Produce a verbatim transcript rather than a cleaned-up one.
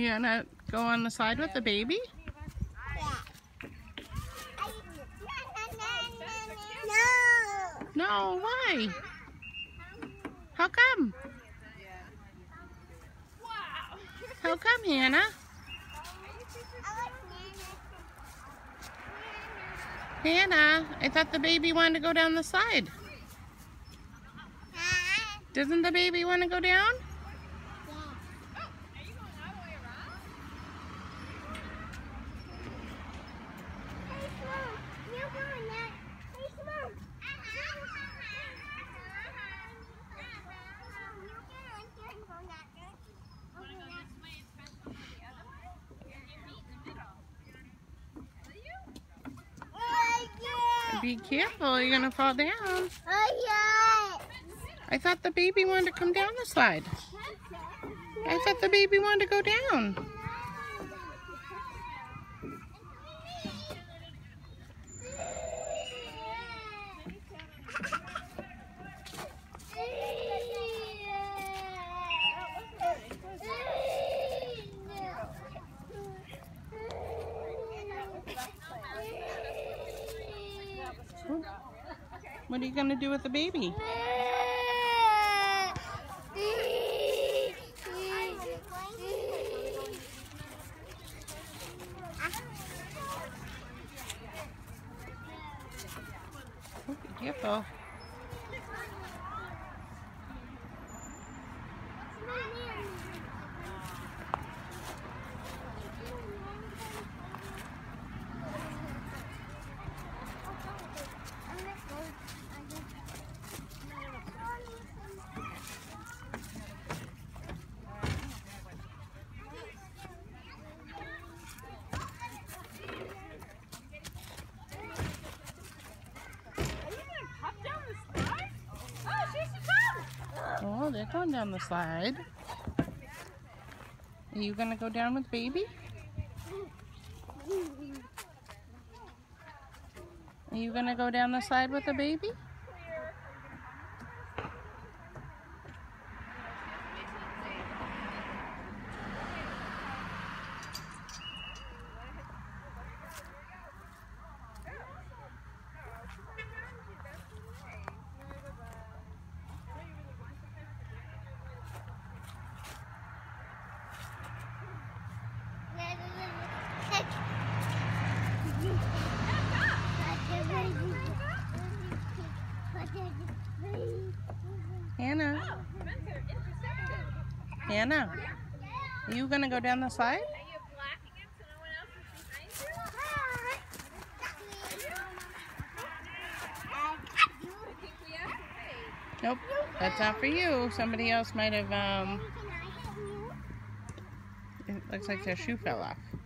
You gonna go on the slide with the baby? No. No, why? How come? How come, Hannah? Hannah, I thought the baby wanted to go down the slide. Doesn't the baby want to go down? Be careful, you're gonna fall down. I thought the baby wanted to come down the slide. I thought the baby wanted to go down. What are you gonna do with the baby? Oh, be careful. Oh, they're going down the slide. Are you gonna go down with baby? Are you gonna go down the slide with the baby? Hannah. Hannah, are you gonna go down the slide? Nope, that's not for you. Somebody else might have, um, it looks like their shoe fell off.